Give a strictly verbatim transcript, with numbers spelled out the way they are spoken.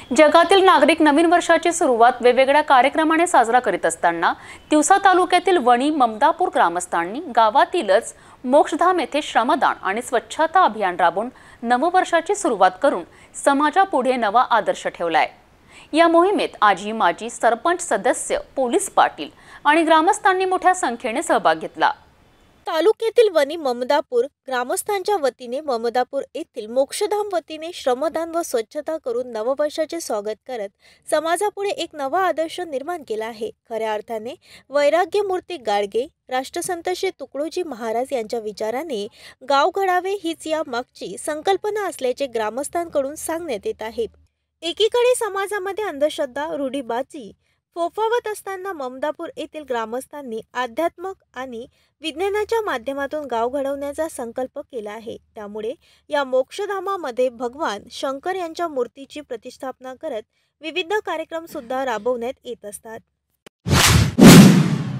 जगातील नागरिक नवीन वर्षाची सुरुवात वेगवेगळ्या कार्यक्रमाने साजरा करीत असताना तिवसा तालुक्यातील वणी ममदापूर ग्रामस्थांनी गावातीलच मोक्षधाम येथे श्रमदान आणि स्वच्छता अभियान राबवून नववर्षाची सुरुवात करून समाजापुढे नवा आदर्श ठेवलाय। या मोहिमेत आजी माजी सरपंच सदस्य पोलीस पाटील आणि ग्रामस्थांनी मोठ्या संख्येने सहभाग घेतला। तालुक्यातील वणी ममदापूर ग्रामस्थांच्या वतीने ममदापूर येथील मोक्षधाम वतीने श्रमदान व स्वच्छता करून नववर्षाचे स्वागत करत समाजापुढे एक नवा आदर्श निर्माण केला आहे। खऱ्या अर्थाने वैराग्यमूर्ती गाडगे राष्ट्रसंत श्री तुकडोजी महाराज यांच्या विचाराने गाव घडावे हीच या मागची संकल्पना असल्याचे ग्रामस्थांकडून सांगण्यात येत आहे। एकीकडे समाजामध्ये अंधश्रद्धा रूढीबाजी फोफावत असताना ममदापूर येथील ग्रामस्थांनी आध्यात्मिक आणि विज्ञानाच्या माध्यमातून गाव घडवण्याचा संकल्प केला आहे। त्यामुळे या मोक्षधामामध्ये भगवान शंकर यांच्या मूर्तीची प्रतिष्ठापना करत विविध कार्यक्रम सुद्धा राबवण्यात येत असतात।